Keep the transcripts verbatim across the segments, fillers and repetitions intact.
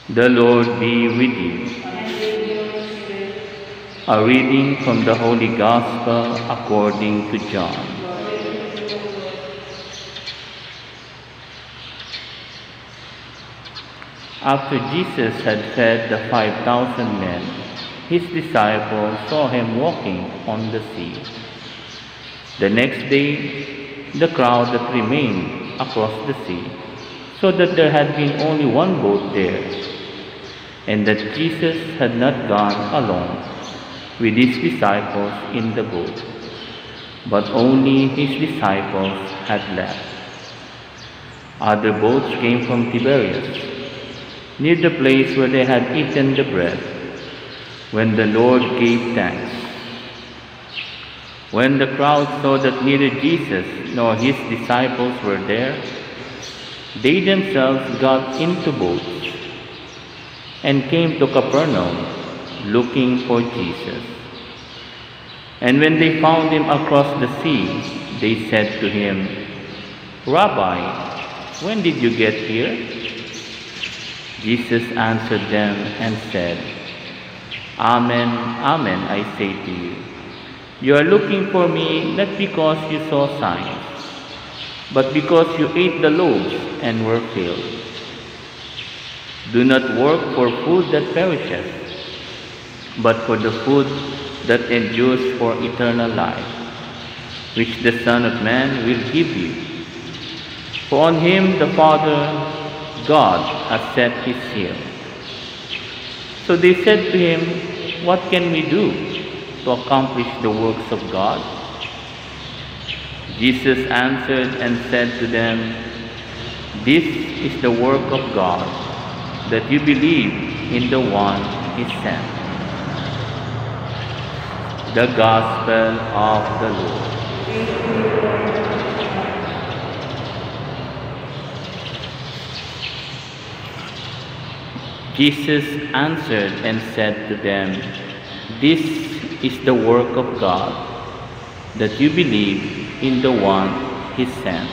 The Lord be with you. A reading from the Holy Gospel according to John. After Jesus had fed the five thousand men, his disciples saw him walking on the sea. The next day, the crowd that remained across the sea, so that there had been only one boat there, and that Jesus had not gone alone with his disciples in the boat, but only his disciples had left. Other boats came from Tiberias, near the place where they had eaten the bread, when the Lord gave thanks. When the crowd saw that neither Jesus nor his disciples were there, they themselves got into boats and came to Capernaum, looking for Jesus. And when they found him across the sea, they said to him, "Rabbi, when did you get here?" Jesus answered them and said, "Amen, amen, I say to you, you are looking for me not because you saw signs, but because you ate the loaves and were filled. Do not work for food that perishes, but for the food that endures for eternal life, which the Son of Man will give you. For on him the Father, God, has set his seal." So they said to him, "What can we do to accomplish the works of God?" Jesus answered and said to them, "This is the work of God, that you believe in the one he sent." The Gospel of the Lord. Jesus answered and said to them, "This is the work of God, that you believe in the one he sent."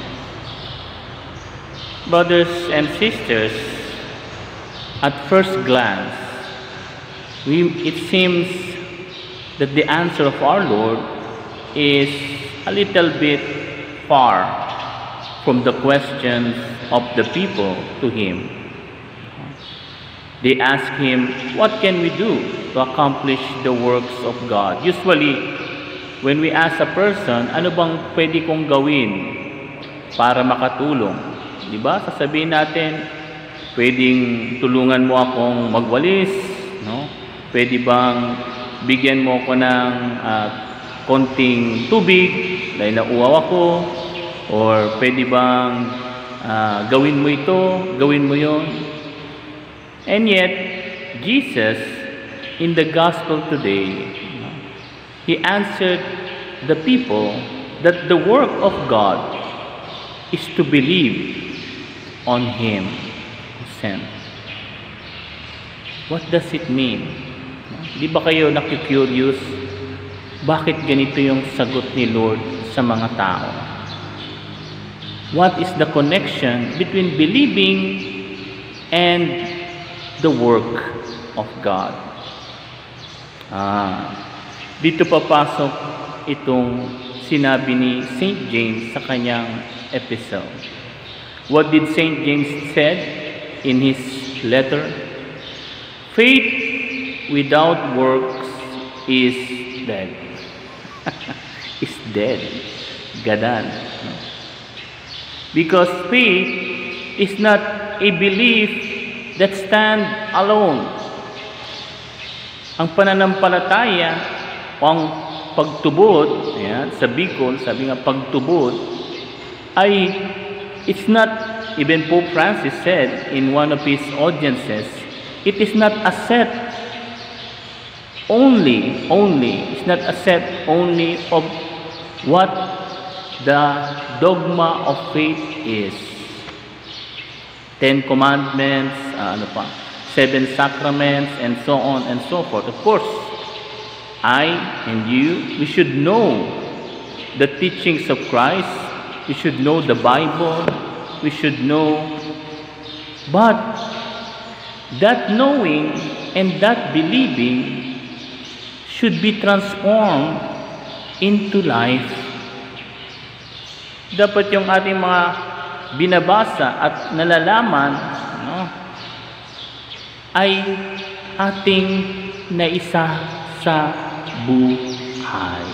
Brothers and sisters, at first glance, we, it seems that the answer of our Lord is a little bit far from the questions of the people to him. They ask him, "What can we do to accomplish the works of God?" Usually, when we ask a person, "Ano bang pwede kong gawin para makatulong?" Di ba? Sasabihin natin, "Pwedeng tulungan mo akong magwalis, no? Pwede bang bigyan mo ako ng uh, konting tubig dahil nauuaw ako? Or pwede bang uh, gawin mo ito, gawin mo yon?" And yet, Jesus, in the Gospel today, he answered the people that the work of God is to believe on him who sent. What does it mean? Di ba kayo nakikurious? Bakit ganito yung sagot ni Lord sa mga tao? What is the connection between believing and the work of God? Ah, dito papasok itong sinabi ni Saint James sa kanyang epistle. What did Saint James said in his letter? Faith without works is dead. Is dead. Gadan. Because faith is not a belief that stand alone. Ang pananampalataya o ang pagtubod, yan, sa Bicol, sabi nga pagtubod, ay it's not, even Pope Francis said in one of his audiences, it is not a set only, only, it's not a set only of what the dogma of faith is. Ten Commandments, uh, ano pa, seven sacraments, and so on and so forth. Of course, I and you, we should know the teachings of Christ. We should know the Bible. We should know. But that knowing and that believing should be transformed into life. Dapat yung ating mga binabasa at nalalaman, no, ay ating naisa sa buhay.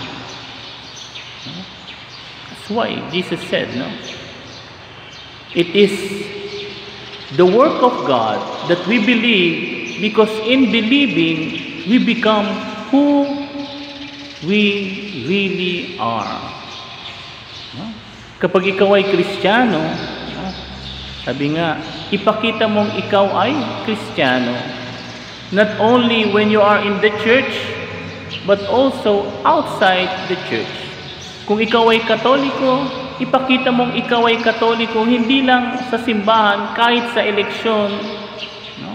That's why Jesus said, no, it is the work of God that we believe, because in believing we become who we really are. No? Kapag ikaw ay Kristiyano, no, sabi nga, ipakita mong ikaw ay Kristiyano, not only when you are in the church, but also outside the church. Kung ikaw ay Katoliko, ipakita mong ikaw ay Katoliko, hindi lang sa simbahan, kahit sa eleksyon, no?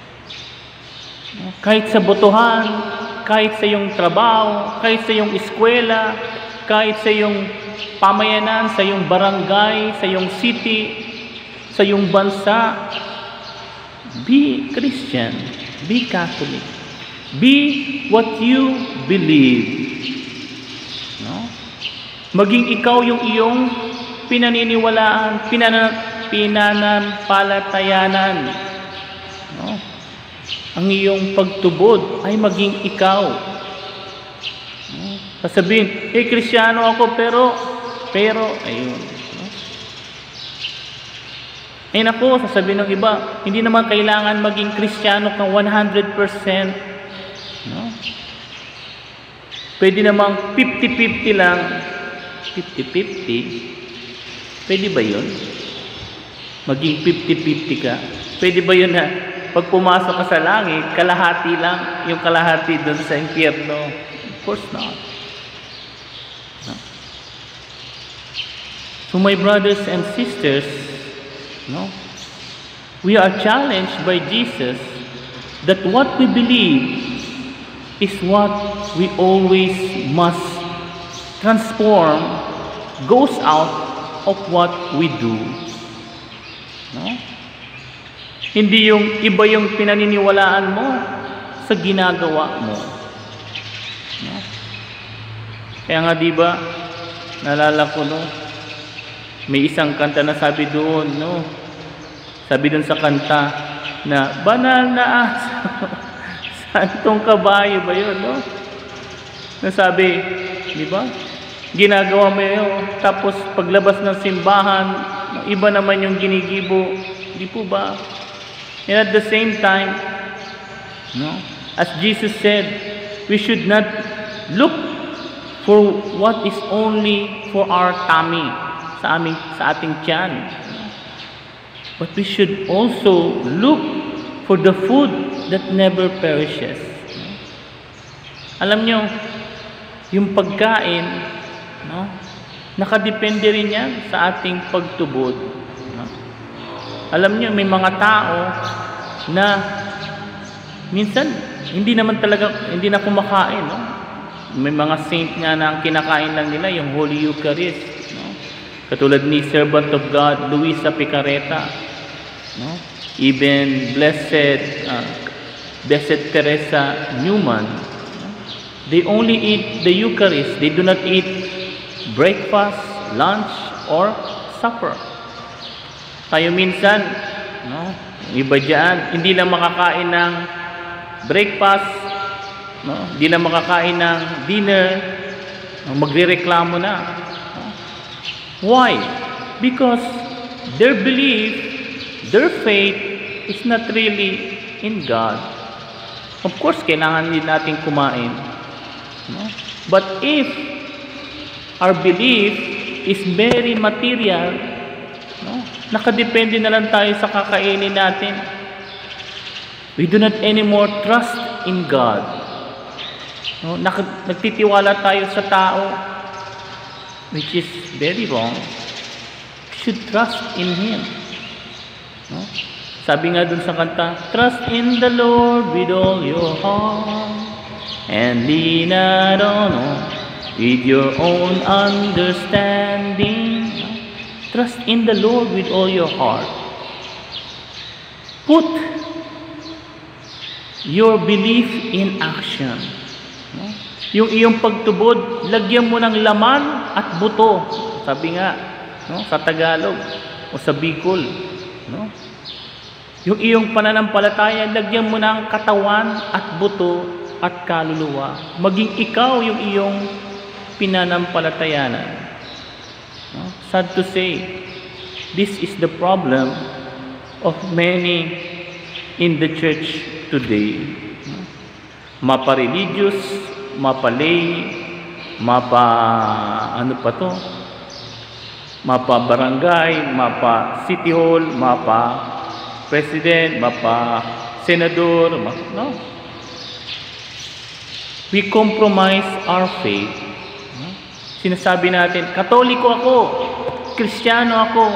Kahit sa botohan, kahit sa iyong trabaho, kahit sa iyong eskwela, kahit sa iyong pamayanan, sa iyong barangay, sa iyong city, sa iyong bansa. Be Christian, be Catholic, be what you believe. No? Maging ikaw yung iyong pinaniniwalaan, pinana, pinanampalatayanan. No? Ang iyong pagtubod ay maging ikaw. No? Sasabihin, eh, Kristiyano ako, pero, pero, ayun. No? Eh, naku, sasabihin ng iba, hindi naman kailangan maging Kristiyano kang one hundred percent. No? Pwede namang fifty fifty lang. fifty fifty, pwede ba yun? Maging fifty fifty ka? Pwede ba yun na pag pumasok ka sa langit, kalahati lang, yung kalahati doon sa impyerno? Of course not. No? So my brothers and sisters, no, we are challenged by Jesus that what we believe is what we always must transform, goes out of what we do. No? Hindi yung iba yung pinaniniwalaan mo sa ginagawa mo. No? Kaya nga diba, naalala ko, no, may isang kanta na sabi doon, no, sabi doon sa kanta na banal na aso, santong kabayo ba yun, no? Nasabi, di ba? Ginagawa mo yun, tapos paglabas ng simbahan, iba naman yung ginigibo, di po ba? And at the same time, no, as Jesus said, we should not look for what is only for our tummy, sa aming sa ating tiyan, but we should also look for the food that never perishes. Alam nyo, yung pagkain, no, nakadepende rin yan sa ating pagtubod. No? Alam nyo, may mga tao na minsan hindi naman talaga, hindi na kumakain. No? May mga saint nga na ang kinakain lang nila, yung Holy Eucharist. No? Katulad ni Servant of God, Luisa Picareta. No? Even Blessed, uh, Blessed Teresa Newman. No? They only eat the Eucharist. They do not eat breakfast, lunch, or supper. Tayo minsan, no, iba dyan, hindi lang makakain ng breakfast, no, hindi lang makakain ng dinner, no, magrereklamo na. No? Why? Because their belief, their faith is not really in God. Of course, kailangan din natin kumain. No? But if our belief is very material, no, nakadepende na lang tayo sa kakainin natin. We do not anymore trust in God. No, nagtitiwala tayo sa tao, which is very wrong. We should trust in Him. No? Sabi nga dun sa kanta, trust in the Lord with all your heart and lean not on with your own understanding. Trust in the Lord with all your heart. Put your belief in action. No? Yung iyong pagtubod, lagyan mo ng laman at buto. Sabi nga, no, sa Tagalog o sa Bicol, no? Yung iyong pananampalataya, lagyan mo ng katawan at buto at kaluluwa. Maging ikaw yung iyong pinanampalatayanan. No? Sad to say, this is the problem of many in the church today. Mapa-religious, mapa-lay, mapa ano pa to? Mapa-barangay, mapa-city hall, mapa-president, mapa-senador, no? We compromise our faith. Sinasabi natin, Katoliko ako, Kristiyano ako.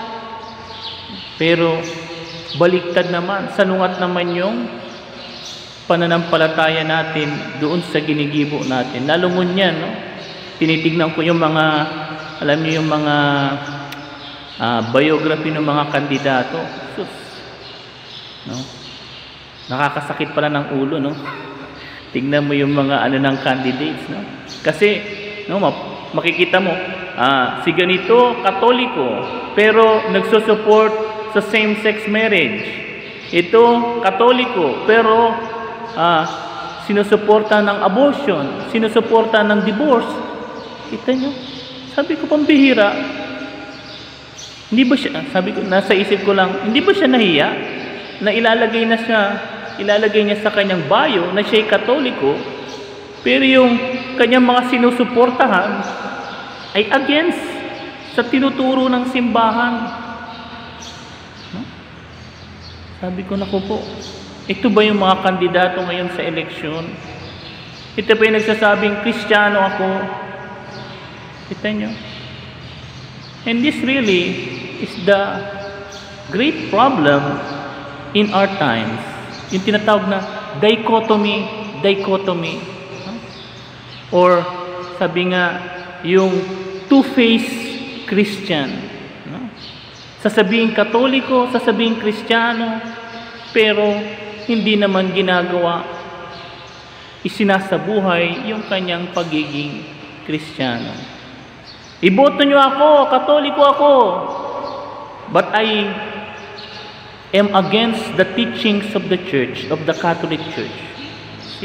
Pero baliktad naman, sanungat naman yung pananampalataya natin doon sa ginigibo natin. Lalo mo niyan, no? Tinitignan ko yung mga, alam niyo yung mga uh, biography ng mga kandidato. Sus, no? Nakakasakit pala ng ulo, no? Tignan mo yung mga ano ng candidates, no? Kasi, no, makikita mo, ah, si ganito, Katoliko, pero nagsusupport sa same-sex marriage. Ito, Katoliko, pero ah, sinusuporta ng abortion, sinusuporta ng divorce. Kita nyo? Sabi ko, pambihira. Hindi ba siya, sabi ko, nasa isip ko lang, hindi ba siya nahiya na ilalagay na siya, ilalagay niya sa kanyang bio na siya'y Katoliko, pero yung kanyang mga sinusuportahan ay against sa tinuturo ng simbahan. No? Sabi ko, naku po, ito ba yung mga kandidato ngayon sa eleksyon? Ito ba yung nagsasabing, Kristiyano ako? Kita nyo? And this really is the great problem in our times. Yung tinatawag na dichotomy, dichotomy. No? Or sabi nga, yung two-faced Christian. No? Sasabihin Katoliko, sasabihin Kristiyano, pero hindi naman ginagawa, isinasabuhay yung kanyang pagiging Kristiyano. Iboto nyo ako, Katoliko ako, but I am against the teachings of the church, of the Catholic Church. See?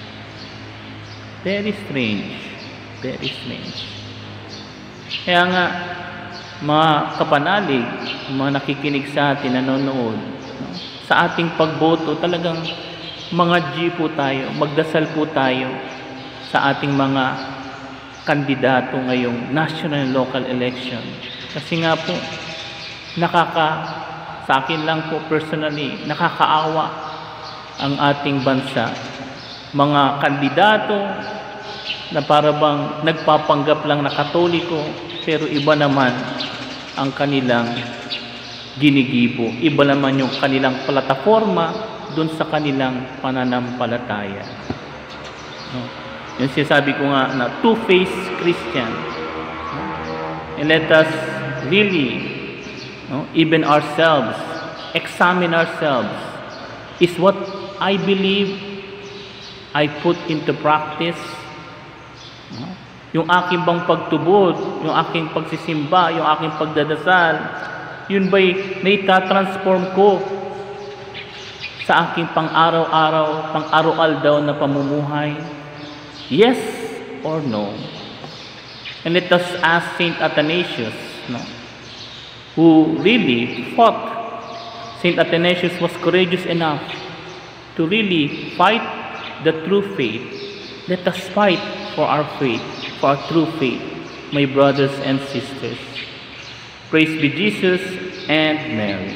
Very strange. Very strange. Kaya nga, mga kapanalig, mga nakikinig sa atin, nanonood, no? Sa ating pagboto, talagang mga G po tayo, magdasal po tayo sa ating mga kandidato ngayong national and local election. Kasi nga po, nakaka, sa akin lang po personally, nakakaawa ang ating bansa. Mga kandidato na para bang nagpapanggap lang na Katoliko, pero iba naman ang kanilang ginigibo. Iba naman yung kanilang plataforma dun sa kanilang pananampalataya. No? Yung sinasabi ko nga na two-faced Christian. No? And let us really, no, even ourselves, examine ourselves. Is what I believe I put into practice? No? Yung aking bang pagtubod, yung aking pagsisimba, yung aking pagdadasal, yun ba'y naitatransform ko sa aking pang-araw-araw, pang-aral-daw na pamumuhay? Yes or no? And let us ask Saint Athanasius, no, who really fought. Saint Athanasius was courageous enough to really fight the true faith. Let us fight for our faith, for our true faith, my brothers and sisters. Praise be Jesus and Mary.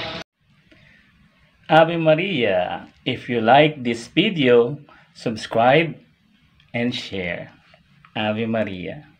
Ave Maria. If you like this video, subscribe and share. Ave Maria.